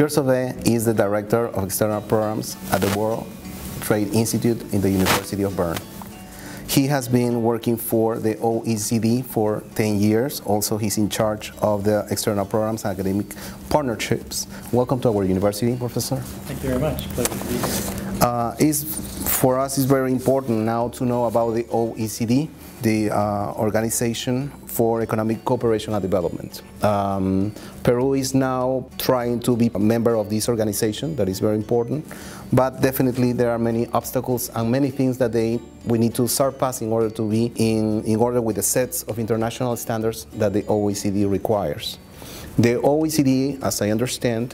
Sove is the Director of External Programs at the World Trade Institute in the University of Bern. He has been working for the OECD for 10 years. Also, he's in charge of the external programs and academic partnerships. Welcome to our university, Professor. Thank you very much. Pleasure to be here. For us, it's very important now to know about the OECD, the Organization for Economic Cooperation and Development. Peru is now trying to be a member of this organization. That is very important, but definitely there are many obstacles and many things that we need to surpass in order to be in order with the sets of international standards that the OECD requires. The OECD, as I understand,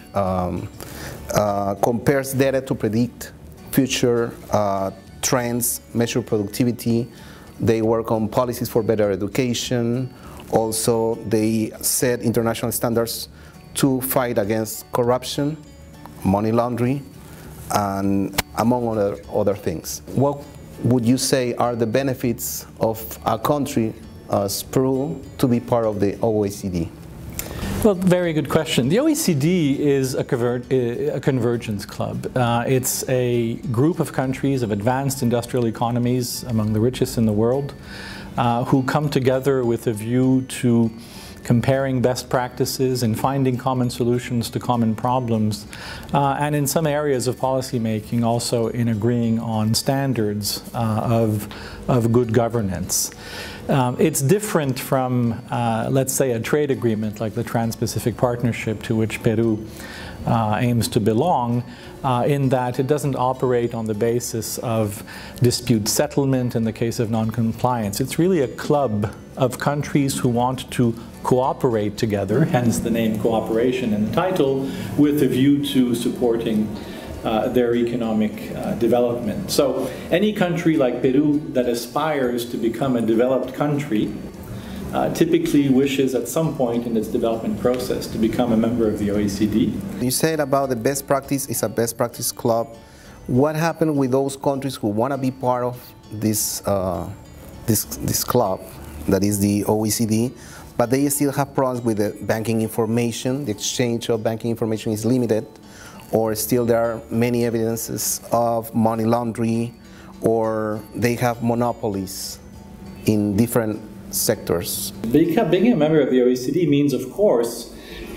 compares data to predict future trends, measure productivity. They work on policies for better education. Also, they set international standards to fight against corruption, money laundering, and among other things. What would you say are the benefits of a country as Peru to be part of the OECD? Well, very good question. The OECD is a convergence club. It's a group of countries of advanced industrial economies, among the richest in the world, who come together with a view to comparing best practices and finding common solutions to common problems, and in some areas of policy making also in agreeing on standards of good governance. It's different from, let's say, a trade agreement like the Trans-Pacific Partnership, to which Peru aims to belong, in that it doesn't operate on the basis of dispute settlement in the case of non-compliance. It's really a club of countries who want to cooperate together, hence the name cooperation in the title, with a view to supporting their economic development. So any country like Peru that aspires to become a developed country typically wishes at some point in its development process to become a member of the OECD. You said about the best practice is a best practice club. What happened with those countries who want to be part of this, this club, that is the OECD, but they still have problems with the banking information? The exchange of banking information is limited, or still there are many evidences of money laundering, or they have monopolies in different sectors. Being a member of the OECD means, of course,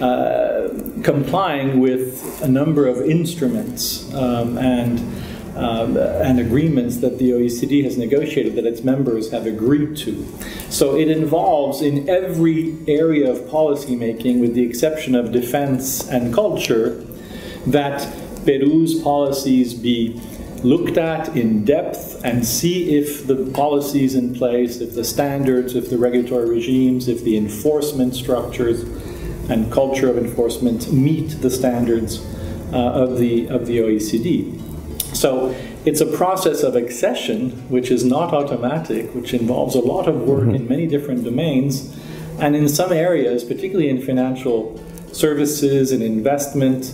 complying with a number of instruments and agreements that the OECD has negotiated, that its members have agreed to. So it involves, in every area of policy making, with the exception of defense and culture, that Peru's policies be looked at in depth and see if the policies in place, if the standards, if the regulatory regimes, if the enforcement structures and culture of enforcement meet the standards of the OECD. So it's a process of accession which is not automatic, which involves a lot of work in many different domains, and in some areas, particularly in financial services and investment,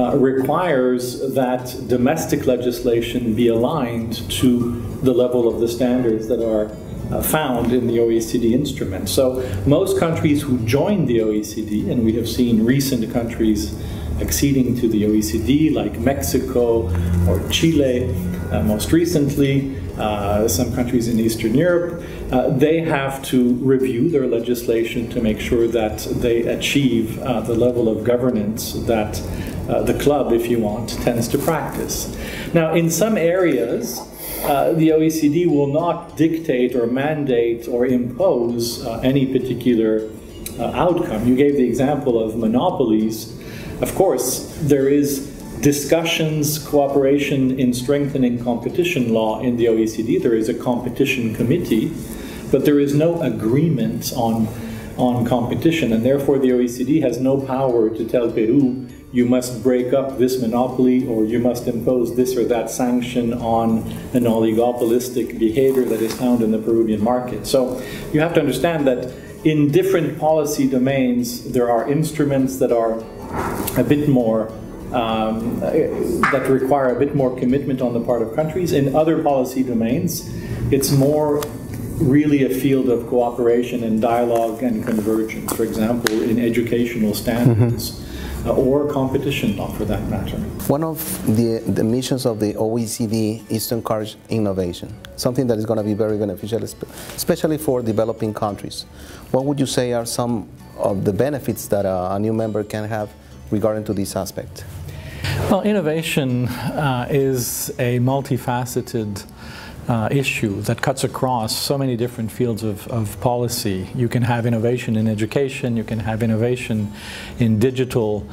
requires that domestic legislation be aligned to the level of the standards that are found in the OECD instrument. So most countries who join the OECD, and we have seen recent countries acceding to the OECD like Mexico or Chile, most recently, some countries in Eastern Europe, they have to review their legislation to make sure that they achieve the level of governance that the club, if you want, tends to practice. Now, in some areas, the OECD will not dictate or mandate or impose any particular outcome. You gave the example of monopolies. Of course, there is discussions, cooperation in strengthening competition law in the OECD. There is a competition committee, but there is no agreement on competition, and therefore the OECD has no power to tell Peru, you must break up this monopoly, or you must impose this or that sanction on an oligopolistic behavior that is found in the Peruvian market. So you have to understand that in different policy domains, there are instruments that are a bit more, that require a bit more commitment on the part of countries. In other policy domains, it's more really a field of cooperation and dialogue and convergence. For example, in educational standards, or competition law for that matter. One of the missions of the OECD is to encourage innovation, something that is going to be very beneficial, especially for developing countries. What would you say are some of the benefits that a new member can have regarding to this aspect? Well, innovation is a multifaceted issue that cuts across so many different fields of policy. You can have innovation in education, you can have innovation in digital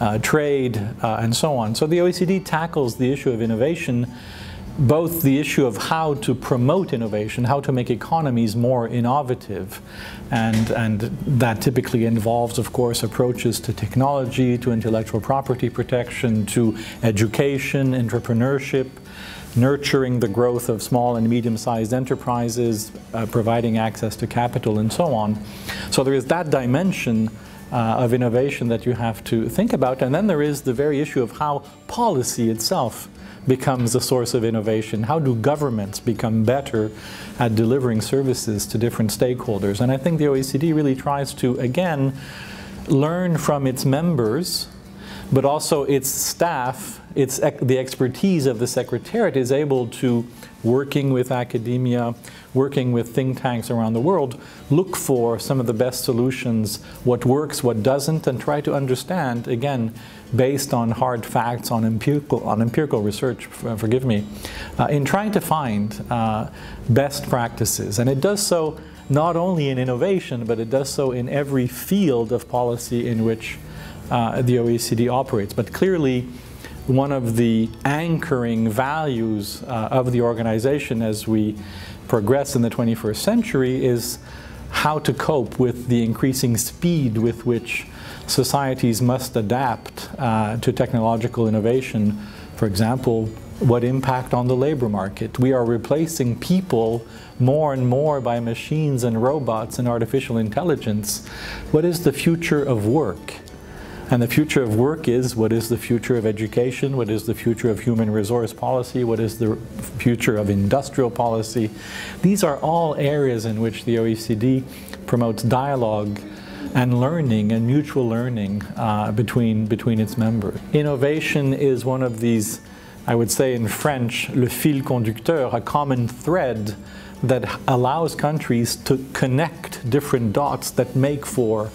trade, and so on. So the OECD tackles the issue of innovation, both the issue of how to promote innovation, how to make economies more innovative, and that typically involves, of course, approaches to technology, to intellectual property protection, to education, entrepreneurship, nurturing the growth of small and medium-sized enterprises, providing access to capital, and so on. So there is that dimension of innovation that you have to think about, and then there is the very issue of how policy itself becomes a source of innovation. How do governments become better at delivering services to different stakeholders? And I think the OECD really tries to, again, learn from its members, but also its staff, the expertise of the Secretariat is able to, working with academia, working with think tanks around the world, look for some of the best solutions, what works, what doesn't, and try to understand, again, based on hard facts, on empirical research, forgive me, in trying to find best practices. And it does so not only in innovation, but it does so in every field of policy in which the OECD operates. But clearly, one of the anchoring values of the organization as we progress in the 21st century is how to cope with the increasing speed with which societies must adapt to technological innovation. For example, what impact on the labor market? We are replacing people more and more by machines and robots and artificial intelligence. What is the future of work? And the future of work is, what is the future of education? What is the future of human resource policy? What is the future of industrial policy? These are all areas in which the OECD promotes dialogue and learning and mutual learning between its members. Innovation is one of these, I would say in French, le fil conducteur, a common thread that allows countries to connect different dots that make for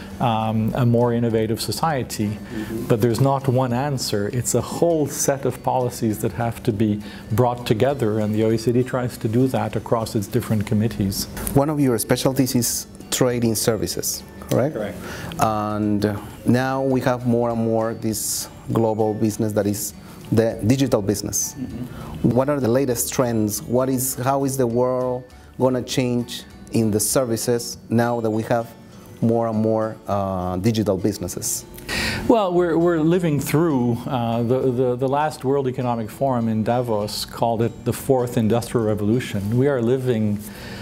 a more innovative society. But there's not one answer. It's a whole set of policies that have to be brought together, and the OECD tries to do that across its different committees. One of your specialties is trading services, correct? Correct. And now we have more and more this global business that is the digital business. What are the latest trends? How is the world going to change in the services now that we have more and more digital businesses? Well, we're living through the last World Economic Forum in Davos called it the fourth industrial revolution. We are living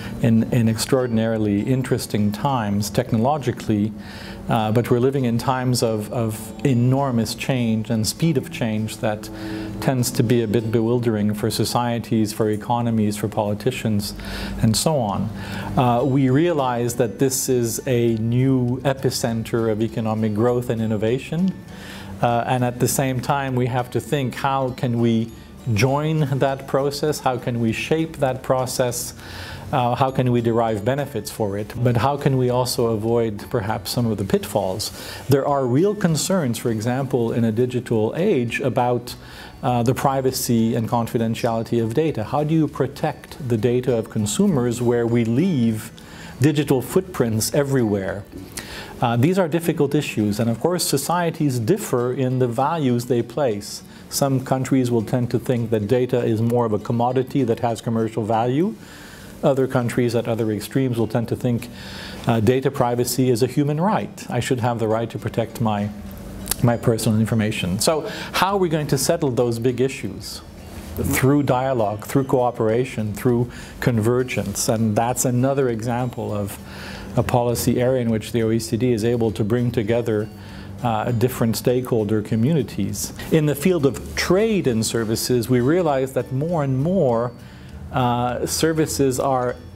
in extraordinarily interesting times technologically, but we're living in times of enormous change and speed of change that tends to be a bit bewildering for societies, for economies, for politicians, and so on. We realize that this is a new epicenter of economic growth and innovation, and at the same time we have to think, how can we join that process? How can we shape that process? How can we derive benefits for it? But how can we also avoid perhaps some of the pitfalls? There are real concerns, for example, in a digital age about the privacy and confidentiality of data. How do you protect the data of consumers where we leave digital footprints everywhere? These are difficult issues, and of course societies differ in the values they place. Some countries will tend to think that data is more of a commodity that has commercial value. Other countries at other extremes will tend to think data privacy is a human right. I should have the right to protect my personal information. So how are we going to settle those big issues? Through dialogue, through cooperation, through convergence. And that's another example of a policy area in which the OECD is able to bring together different stakeholder communities. In the field of trade and services, we realize that more and more services are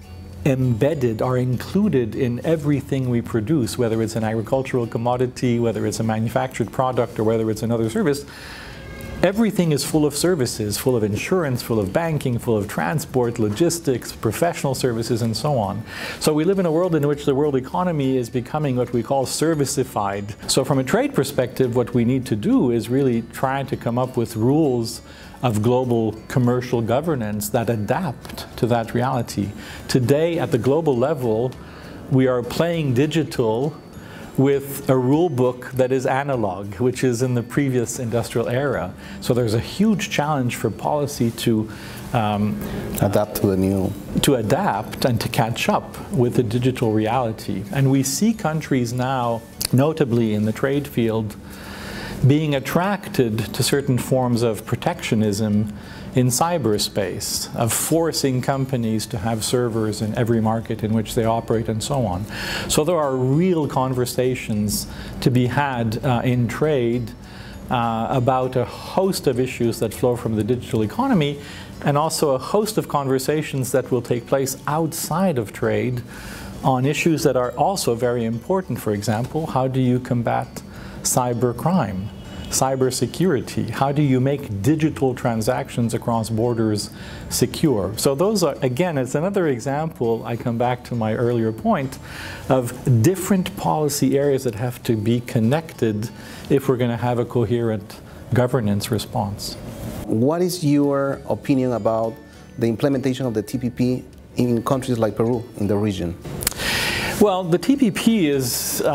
embedded, are included in everything we produce, whether it's an agricultural commodity, whether it's a manufactured product, or whether it's another service. Everything is full of services, full of insurance, full of banking, full of transport, logistics, professional services, and so on. So we live in a world in which the world economy is becoming what we call servicified. So from a trade perspective, what we need to do is really try to come up with rules of global commercial governance that adapt to that reality. Today, at the global level, we are playing digital with a rule book that is analog, which is in the previous industrial era. So there's a huge challenge for policy to adapt to the new. To adapt and to catch up with the digital reality. And we see countries now, notably in the trade field, being attracted to certain forms of protectionism in cyberspace, of forcing companies to have servers in every market in which they operate and so on. So there are real conversations to be had in trade about a host of issues that flow from the digital economy, and also a host of conversations that will take place outside of trade on issues that are also very important. For example, how do you combat cybercrime? Cybersecurity. How do you make digital transactions across borders secure? So those are, again, it's another example, I come back to my earlier point, of different policy areas that have to be connected if we're going to have a coherent governance response. What is your opinion about the implementation of the TPP in countries like Peru, in the region? Well, the TPP is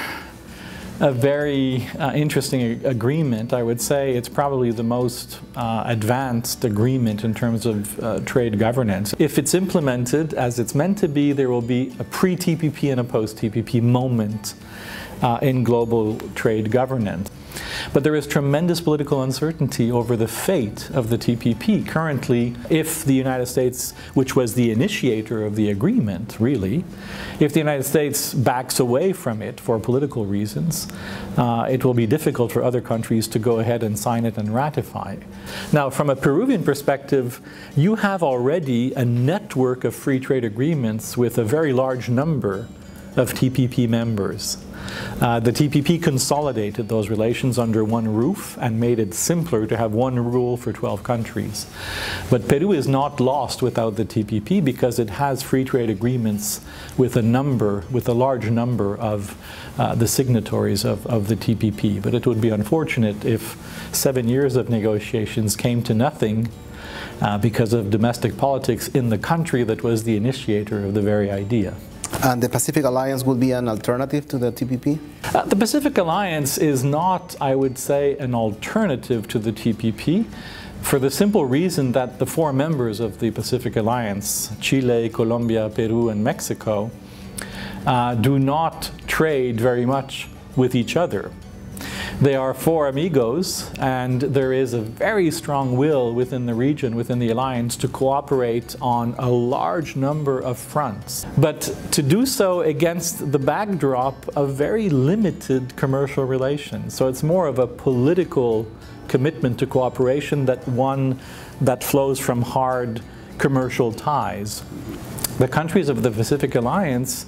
a very interesting agreement. I would say it's probably the most advanced agreement in terms of trade governance. If it's implemented as it's meant to be, there will be a pre-TPP and a post-TPP moment in global trade governance. But there is tremendous political uncertainty over the fate of the TPP. Currently, if the United States, which was the initiator of the agreement, really, if the United States backs away from it for political reasons, it will be difficult for other countries to go ahead and sign it and ratify. Now, from a Peruvian perspective, you have already a network of free trade agreements with a very large number of TPP members. The TPP consolidated those relations under one roof and made it simpler to have one rule for 12 countries. But Peru is not lost without the TPP because it has free trade agreements with a large number of the signatories of the TPP. But it would be unfortunate if 7 years of negotiations came to nothing because of domestic politics in the country that was the initiator of the very idea. And the Pacific Alliance will be an alternative to the TPP? The Pacific Alliance is not, I would say, an alternative to the TPP for the simple reason that the 4 members of the Pacific Alliance, Chile, Colombia, Peru, and Mexico, do not trade very much with each other. They are 4 amigos, and there is a very strong will within the region, within the alliance, to cooperate on a large number of fronts. But to do so against the backdrop of very limited commercial relations. So it's more of a political commitment to cooperation that one that flows from hard commercial ties. The countries of the Pacific Alliance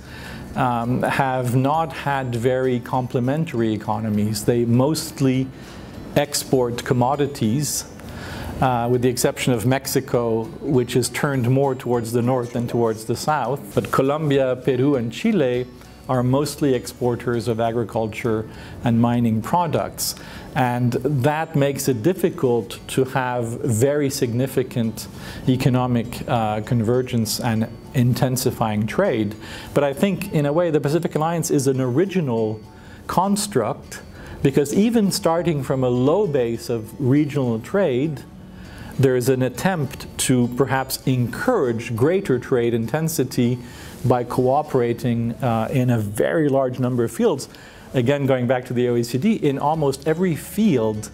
have not had very complementary economies. They mostly export commodities, with the exception of Mexico, which is turned more towards the north than towards the south. But Colombia, Peru, and Chile are mostly exporters of agriculture and mining products. And that makes it difficult to have very significant economic convergence and intensifying trade. But I think, in a way, the Pacific Alliance is an original construct, because even starting from a low base of regional trade, there is an attempt to perhaps encourage greater trade intensity by cooperating in a very large number of fields. Again, going back to the OECD, in almost every field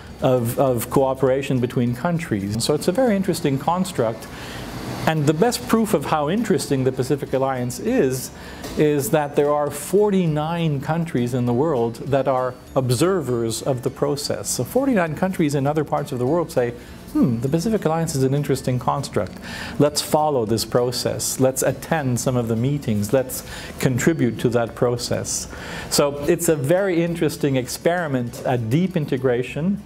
of cooperation between countries. So it's a very interesting construct. And the best proof of how interesting the Pacific Alliance is that there are 49 countries in the world that are observers of the process. So 49 countries in other parts of the world say, the Pacific Alliance is an interesting construct. Let's follow this process. Let's attend some of the meetings. Let's contribute to that process. So it's a very interesting experiment at deep integration.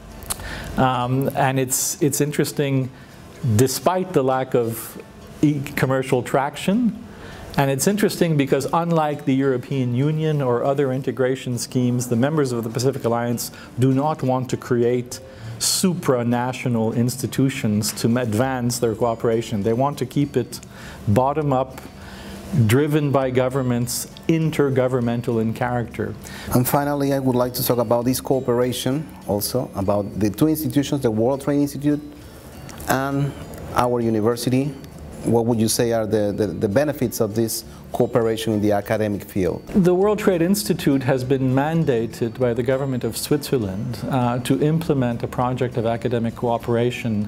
And it's interesting despite the lack of commercial traction. And it's interesting because unlike the European Union or other integration schemes, the members of the Pacific Alliance do not want to create supranational institutions to advance their cooperation. They want to keep it bottom-up, driven by governments, intergovernmental in character. And finally, I would like to talk about this cooperation also, about the two institutions, the World Trade Institute and our university. What would you say are the benefits of this cooperation in the academic field? The World Trade Institute has been mandated by the government of Switzerland to implement a project of academic cooperation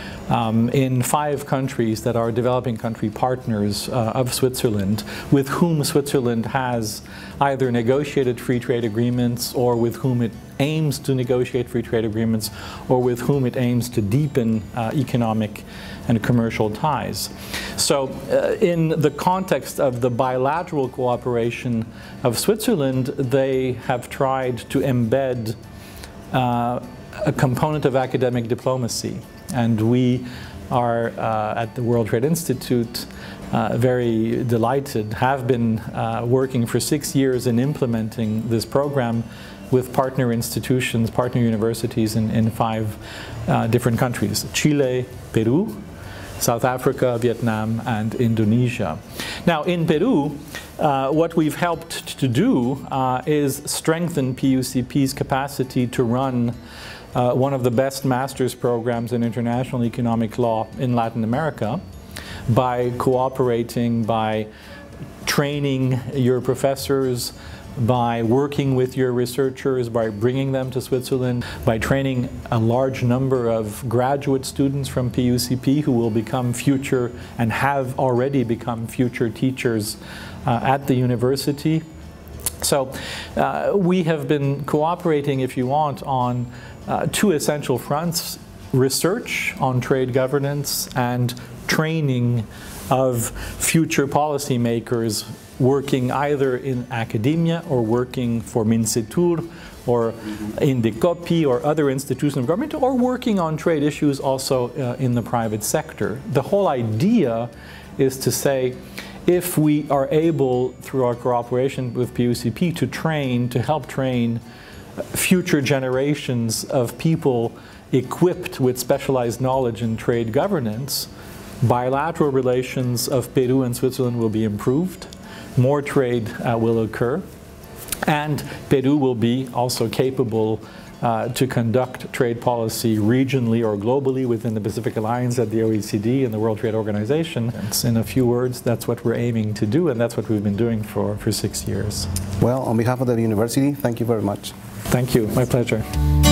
in 5 countries that are developing country partners of Switzerland, with whom Switzerland has either negotiated free trade agreements, or with whom it aims to negotiate free trade agreements, or with whom it aims to deepen economic and commercial ties. So in the context of the bilateral cooperation of Switzerland, they have tried to embed a component of academic diplomacy. And we are at the World Trade Institute very delighted, have been working for 6 years in implementing this program with partner institutions, partner universities in 5 different countries: Chile, Peru, South Africa, Vietnam, and Indonesia. Now, in Peru, what we've helped to do is strengthen PUCP's capacity to run one of the best master's programs in international economic law in Latin America by cooperating, by training your professors, by working with your researchers, by bringing them to Switzerland, by training a large number of graduate students from PUCP who will become future and have already become future teachers at the university. So we have been cooperating, if you want, on 2 essential fronts: research on trade governance and training of future policymakers working either in academia or working for Mincetur or Indecopi or other institutions of government, or working on trade issues also in the private sector. The whole idea is to say, if we are able, through our cooperation with PUCP, to help train future generations of people equipped with specialized knowledge in trade governance, bilateral relations of Peru and Switzerland will be improved, more trade will occur, and Peru will be also capable to conduct trade policy regionally or globally within the Pacific Alliance, at the OECD and the World Trade Organization. In a few words, that's what we're aiming to do, and that's what we've been doing for 6 years. Well, on behalf of the university, thank you very much. Thank you. My pleasure.